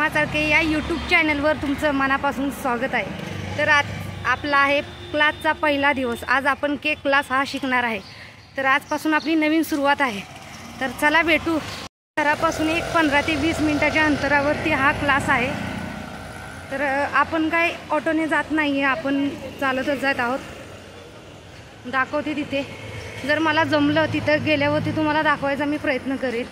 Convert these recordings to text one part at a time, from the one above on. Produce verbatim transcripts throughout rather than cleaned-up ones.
हेमा चाळके या यूट्यूब चॅनलवर तुमचं मनापासून स्वागत आहे। तर आज आपला आहे क्लासचा पहिला दिवस। आज आपण केक क्लास हा शिकणार आहे। तर आजपासून आपली नवीन सुरुवात आहे। तर चला भेटू। घरापासून एक पंधरा ते वीस मिनिटाच्या अंतरावरती हा क्लास आहे। तर आपण काय ऑटोने जात नाही आहे, आपण चालतच जात आहोत। दाखवते तिथे, जर मला जमलं तिथं गेल्यावरती तुम्हाला दाखवायचा मी प्रयत्न करेन।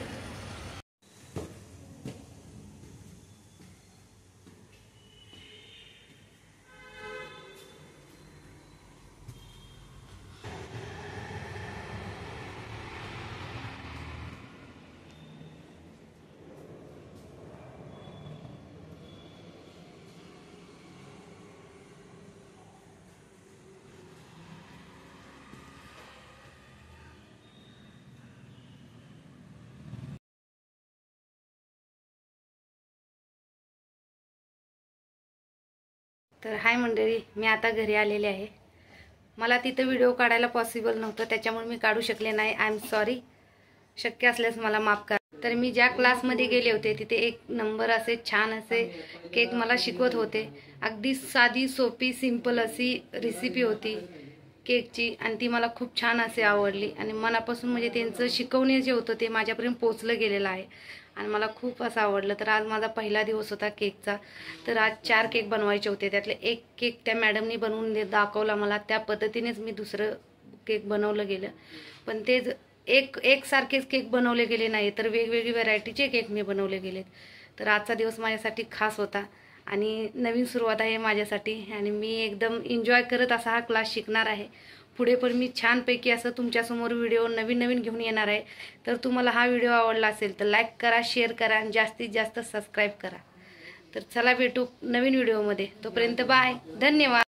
तर हाय मंडळी, मी आता घरी आलेले आहे। मला तिथे व्हिडिओ काढायला पॉसिबल नव्हतं, त्याच्यामुळे मी काढू शकले नाही। I am sorry. शक्य असल्यास मला माफ करा। तर मी ज्या क्लासमध्ये गेले होते तिथे एक नंबर असे छान असे केक मला शिकवत होते। अगदी साधी सोपी सिंपल अशी रेसिपी होती केकची, आणि ती मला खूप छान असे आवडली। आणि मनापासून म्हणजे त्यांचं शिकवणे जे होतं ते माझ्यापर्यंत पोहोचलं गेलेलं आहे आणि मला खूप असं आवडलं। तर आज माझा पहिला दिवस होता केकचा। तर आज चार केक बनवायचे होते, त्यातले एक केक त्या मॅडमनी बनवून दाखवला मला। त्या पद्धतीनेच मी दुसरं केक बनवलं गेलं, पण ते एक एकसारखेच केक बनवले गेले नाही, तर वेगवेगळी व्हरायटीचे केक मी बनवले गेलेत। तर आजचा दिवस माझ्यासाठी खास होता आणि नवीन सुरुवात आहे माझ्यासाठी, आणि मी एकदम एन्जॉय करत असा हा क्लास शिकणार आहे। पुढे पण मी छानपैकी असं तुमच्यासमोर व्हिडिओ नवीन नवीन घेऊन येणार आहे। तर तुम्हाला हा व्हिडिओ आवडला असेल तर लाईक करा, शेअर करा आणि जास्तीत जास्त सबस्क्राईब करा। तर चला भेटू नवीन व्हिडिओमध्ये, तोपर्यंत बाय, धन्यवाद।